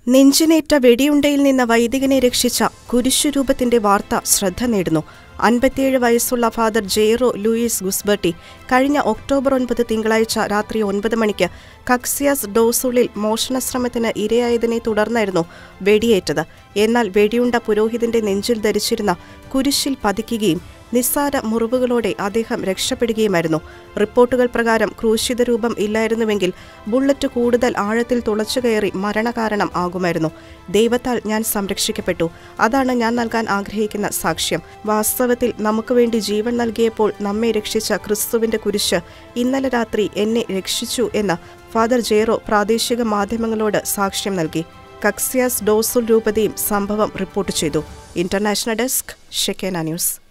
നെഞ്ചിനേറ്റ വെടിയുണ്ടയിൽ നിന്ന് വൈദികനെ രക്ഷിച്ച കുരിശുരൂപത്തിന്റെ വാർത്ത ശ്രദ്ധ നേടുന്നു. 57 വയസ്സുള്ള ഫാദർ ജെയ്റോ ലൂയിസ് ഗുസ്ബർട്ടി കഴിഞ്ഞ ഒക്ടോബർ 9 തിങ്കളാഴ്ച രാത്രി 9 മണിക്ക് കക്സിയാസ് ഡോസുളിൽ മോഷണശ്രമത്തിന് ഇരയായതിനെ തുടർന്നായിരുന്നു വെടിയേറ്റത്. എന്നാൽ വെടിയുണ്ട പുരോഹിതന്റെ നെഞ്ചിൽ ധരിച്ചിരുന്ന കുരിശിൽ പതിക്കുകയും നിസ്സാര മുറിവുകളോടെ അദ്ദേഹം രക്ഷപ്പെടുകയുമായിരുന്നു. റിപ്പോർട്ടുകൾ പ്രകാരം ക്രൂശിത രൂപം ഇല്ലായിരുന്നുവെങ്കിൽ ബുള്ളറ്റ് കൂടുതൽ ആഴത്തിൽ തുളച്ചുകയറി മരണകാരണം ആകുമായിരുന്നു. ദൈവത്താൽ ഞാൻ സംരക്ഷിക്കപ്പെട്ടു. അതാണ് ഞാൻ നൽകാൻ ആഗ്രഹിക്കുന്ന സാക്ഷ്യം. വാസ്തവത്തിൽ നമുക്ക് വേണ്ടി ജീവൻ നൽകിയപ്പോൾ നമ്മെ രക്ഷിച്ച ക്രിസ്തുവിന്റെ കുരിശ് ഇന്നലെ രാത്രി എന്നെ രക്ഷിച്ചു എന്ന് ഫാദർ ജെയ്റോ പ്രാദേശിക മാധ്യമങ്ങളോട് സാക്ഷ്യം നൽകി. കക്സിയാസ് ഡോസുൽ രൂപതയും സംഭവം റിപ്പോർട്ട് ചെയ്തു. International desk, Shekinah news.